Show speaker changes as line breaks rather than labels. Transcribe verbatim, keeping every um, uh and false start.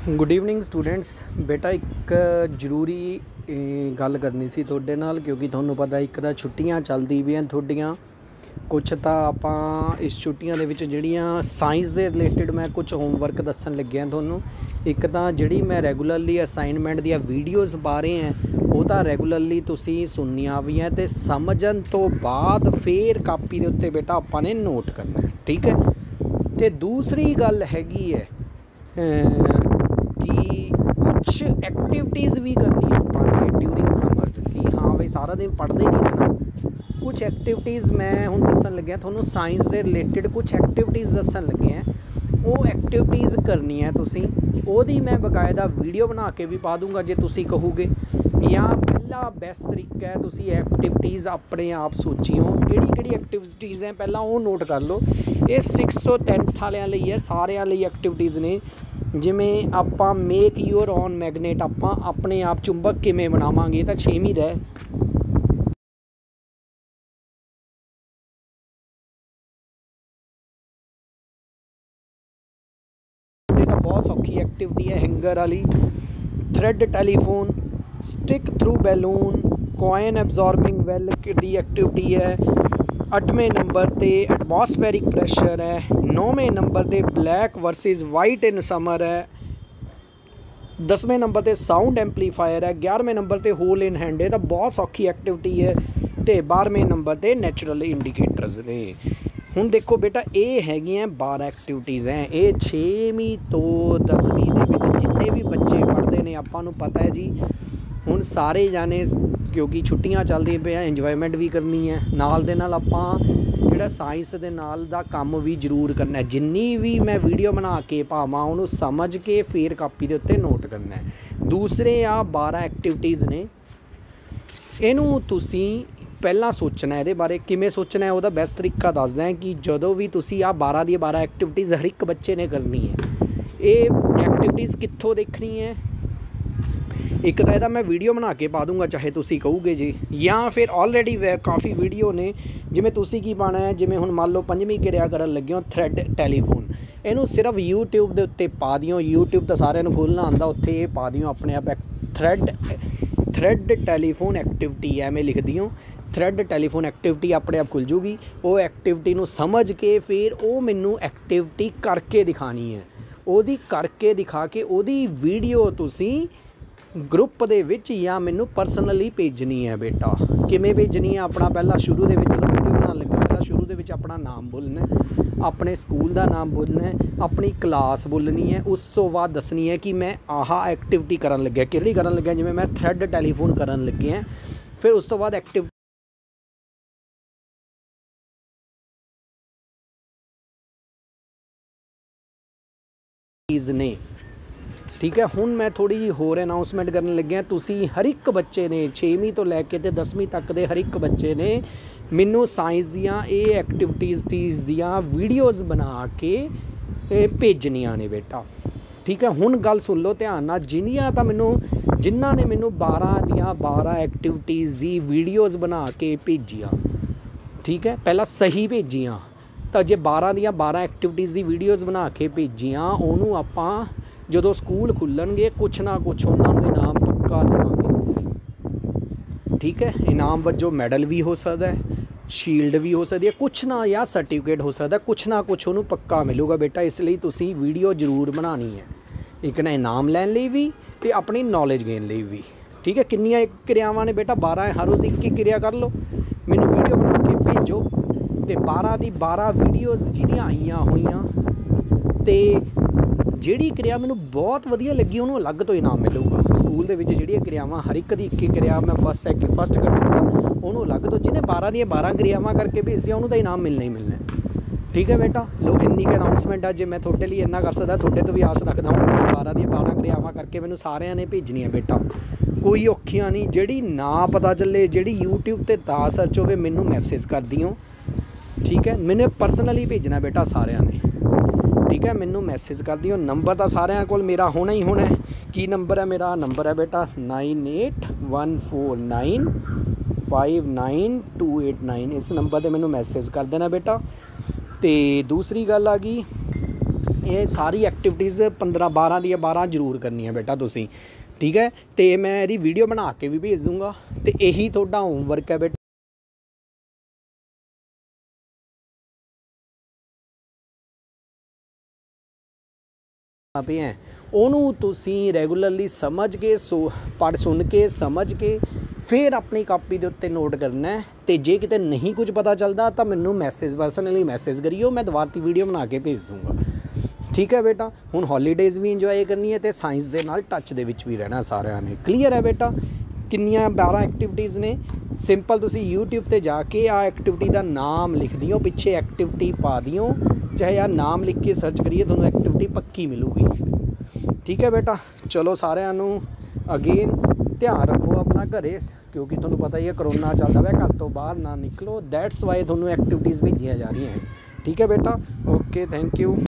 Good evening students. बेटा एक जरूरी गल करनी सी तुहाडे नाल, क्योंकि तुहानूं पता एक तां छुट्टियां चलदी पईआं तुहाडीआं, कुछ तां आपां इस छुट्टियां दे विच जिहड़ियां साइंस दे रिलेटिड मैं कुछ होमवर्क दस्सण लग्गिआं तुहानूं। एक तां जिहड़ी मैं रैगूलरली असाइनमेंट दियां वीडियोज़ पा रहे हैं वो तां रैगूलरली तुसीं सुननियां भी हैं ते समझण तो बाद फिर कापी दे उत्ते बेटा आपां ने नोट करना है, ठीक है। ते दूसरी गल हैगी है कि कुछ एक्टिविटीज़ भी करनी है अपने ड्यूरिंग समर्स कि हाँ भाई सारा दिन पढ़ते नहीं रहना। कुछ एक्टिविटीज़ मैं हुण दस्सण लग्गिआ तुहानूं साइंस से रिलेटिड कुछ एक्टिविटीज़ दस्सण लगे हैं। वो एक्टिविटीज़ करनी है तुसीं, ओहदी मैं बकायदा वीडियो बना के भी पा दूँगा जे तुसीं कहोगे। या पहला बेस्ट तरीका है तुसीं एक्टिविटीज़ अपने आप सोचियो किहड़ी किहड़ी एक्टिविटीज़ हैं, पहला वो नोट कर लो। ये सिक्स तो टेंथ वालिਆਂ ਲਈ है, सारिਆਂ ਲਈ एक्टिविटीज़ ने। जिमें आपां मेक यूर ऑन मैगनेट, आपां अपने आप चुंबक किवें बनावांगे, तां छेवीं दा है। बहुत सौखी एक्टिविटी है हैंगर वाली। Thread telephone, stick through balloon, coin absorbing well की एक्टिविटी है। अठवें नंबर ते एटमॉस्फेरिक प्रेशर है। नौवें नंबर ते black versus white in summer है। दसवें नंबर ते साउंड एम्पलीफायर है। ग्यारहवें नंबर ते होल इन हैंड है। तो बहुत सौखी एक्टिविटी है। तो बारहवें नंबर ते नैचुरल इंडिकेटर्स ने। हुण देखो बेटा ये हैगियां बारह एक्टिविटीज़ हैं। ये छेवीं तो दसवीं दे विच जिन्ने भी बच्चे पढ़ते हैं आपां नूं पता है जी। हुण सारे जाने क्योंकि छुट्टियां चलदियां पईआं, इंजॉयमेंट भी करनी है, नाल दे नाल आपां जिहड़ा साइंस दे नाल दा काम भी जरूर करना है। जिन्नी भी मैं वीडियो बना के पावां उहनूं समझ के फिर कापी दे उत्ते नोट करना है। दूसरे आ बारह एक्टिविटीज़ ने, इहनूं तुसीं पहला सोचना है। ये बारे किमें सोचना है वह बेस्ट तरीका दसदा है कि जदों भी तुसीं आ बारह दी बारह एक्टिविटीज़ हर एक बच्चे ने करनी है। ये एक्टिविटीज़ कित्थों देखनी है? एक तो यदा मैं वीडियो बना के पा दूँगा चाहे तुसीं कहोगे जी, या फिर ऑलरेडी वे काफ़ी वीडियो ने जिमें तुसीं की पाना है। जिमें हुण मान लो पंजवीं किरिया करन लगे हो थ्रैड टैलीफोन, इनू सिर्फ यूट्यूब के उत्ते पा दिओ। यूट्यूब तो सारिਆਂ ਨੂੰ खोलना आंदा, उत्थे ये पा दिओ अपने आप थ्रैड थ्रैड टैलीफोन एक्टिविटी है मैं लिख दिओ। थ्रैड टैलीफोन एक्टिविटी अपने आप खुल जूगी। वो एक्टिविटी नू समझ के फिर वो मैनू एक्टिविटी करके दिखानी है। ओदी करके दिखा के ओदी वीडियो तुसीं ग्रुप दे विच या मैनू परसनली भेजनी है। बेटा किमें भेजनी है? अपना पहला शुरू दे विच जो वीडियो बनाने लगे पहला शुरू दे विच अपना नाम बोलना है, अपने स्कूल का नाम बोलना है, अपनी क्लास बोलनी है। उस तो बाद दसनी है कि मैं आह एक्टिविटी करन लग्या, किहड़ी करन लग्या। जिवें मैं थ्रैड टैलीफोन करन लगे हैं। फिर उस तो बाद एक्टिव ने, ठीक है। हुण मैं थोड़ी जी होर अनाउंसमेंट करन लग्या। तुसीं हर एक बच्चे ने छेवीं तो लैके ते दसवीं तक दे हर एक बच्चे ने मैनू साइंस दियां ये एक्टिविटीज़ दियां वीडियोज़ बना के भेजनियां ने बेटा, ठीक है। हुण गल सुन लो ध्यान नाल। जिन्नियां तां मैनू जिन्हां ने मैनू बारह दियां बारह एक्टिविटीज़ दी वीडियोज़ बना के भेजियां, ठीक है, पहला सही भेजियां। तो जे बारह दियां बारह एक्टिविटीज़ दी वीडियोज़ बना के भेजियां, उहनूं आपां जदों स्कूल खुल्लणगे कुछ ना कुछ उन्होंने इनाम पक्का देवांगे, ठीक है। इनाम वजों मैडल भी हो सकता है, शील्ड भी हो सकती है, कुछ ना या सर्टिफिकेट हो सकता है, कुछ ना कुछ उन्होंने पक्का मिलेगा बेटा। इसलिए तुसीं वीडियो जरूर बनानी है, एक ना इनाम लैण लई भी ते अपनी नॉलेज गेन लई भी, ठीक है। किन्नियां क्रियावां ने बेटा? बारह। हर रोज़ एक एक क्रिया कर लो, मैनू वीडियो बना के भेजो ते बारह दी बारह वीडियोज़ जिहदियां आईयां होईयां ते जिहड़ी क्रिया मैनू बहुत वधिया लगी उन्होंने अलग तो इनाम मिलेगा। स्कूल के जिहड़ियां क्रियावां हर एक दी एक क्रिया मैं फस्ट सैकेंड फस्ट करूँगा उन्होंने अलग तो, जिन्हें बारह दियां बारह क्रियावां करके भेजियां उन्होंने तो इनाम मिलना ही मिलना, ठीक है बेटा। लो इन्नी क अनाउंसमेंट है। जे मैं थोड़े लिए इन्ना कर सकदा, थोड़े तो भी आस रखदा हूँ तुसीं बारह दियां बारह क्रियावां करके मैनू सारिਆਂ ने भेजनी है बेटा। कोई औखियां नहीं, जिहड़ी ना पता चले जिहड़ी यूट्यूब ते ता सर्च होवे मैनू मैसेज कर दिओ, ठीक है। मैंने परसनली भेजना बेटा सारिਆਂ ने, ठीक है। मैनू मैसेज कर दिओ। नंबर तो सारिਆਂ कोल मेरा होना ही होना है। की नंबर है मेरा? नंबर है बेटा nine eight one four nine five nine two eight nine. इस नंबर पर मैनू मैसेज कर देना बेटा। तो दूसरी गल आ गई ਇਹ ਸਾਰੀ ਐਕਟੀਵਿਟੀਜ਼ पंद्रह बारह ਦੀਆਂ बारह ਜ਼ਰੂਰ ਕਰਨੀਆਂ ਬੇਟਾ ਤੁਸੀਂ, ਠੀਕ ਹੈ। ਤੇ ਮੈਂ ਇਹਦੀ ਵੀਡੀਓ ਬਣਾ ਕੇ ਵੀ ਭੇਜ ਦੂੰਗਾ ਤੇ ਇਹੀ ਤੁਹਾਡਾ ਹੋਮਵਰਕ ਹੈ ਬੇਟਾ। पे हैं ਉਹਨੂੰ ਤੁਸੀਂ ਰੈਗੂਲਰਲੀ ਸਮਝ ਕੇ ਸੋ ਪੜ੍ਹ ਸੁਣ ਕੇ ਸਮਝ ਕੇ ਫਿਰ ਆਪਣੀ ਕਾਪੀ ਦੇ ਉੱਤੇ ਨੋਟ ਕਰਨਾ ਹੈ। ਤੇ ਜੇ ਕਿਤੇ ਨਹੀਂ ਕੁਝ ਪਤਾ ਚੱਲਦਾ ਤਾਂ ਮੈਨੂੰ ਮੈਸੇਜ ਪਰਸਨਲੀ ਮੈਸੇਜ ਕਰਿਓ, ਮੈਂ ਦੁਬਾਰਾ ਦੀ ਵੀਡੀਓ ਬਣਾ ਕੇ ਭੇਜ ਦੂੰਗਾ, ਠੀਕ ਹੈ ਬੇਟਾ। ਹੁਣ ਹੌਲੀਡੇਜ਼ ਵੀ ਇੰਜੋਏ ਕਰਨੀ ਹੈ ਤੇ ਸਾਇੰਸ ਦੇ ਨਾਲ ਟੱਚ ਦੇ ਵਿੱਚ ਵੀ ਰਹਿਣਾ ਸਾਰਿਆਂ ਨੇ। ਕਲੀਅਰ ਹੈ ਬੇਟਾ। ਕਿੰਨੀਆਂ ਬਾरह ਐਕਟੀਵਿਟੀज़ ਨੇ। ਸਿੰਪਲ ਤੁਸੀਂ यूट्यूब ਤੇ ਜਾ ਕੇ ਆ ਐਕਟੀਵਿਟੀ ਦਾ ਨਾਮ ਲਿਖ ਦਿਓ, ਪਿੱਛੇ ਐਕਟੀਵਿਟੀ ਪਾ ਦਿਓ, ਚਾਹੇ ਆ ਨਾਮ ਲਿਖ ਕੇ ਸਰਚ ਕਰੀਏ ਤੁਹਾਨੂੰ ਐਕਟੀਵਿਟੀ ਪੱਕੀ ਮਿਲੂਗੀ, ठीक है बेटा। चलो सारिਆਂ ਨੂੰ अगेन ध्यान रखो अपना घरे, क्योंकि ਤੁਹਾਨੂੰ पता ही है करोना चलता है, घर तो बाहर ना निकलो। दैट्स वाई ਤੁਹਾਨੂੰ एक्टिविटीज़ भेजिया जा रही हैं, ठीक है बेटा। Okay, thank you.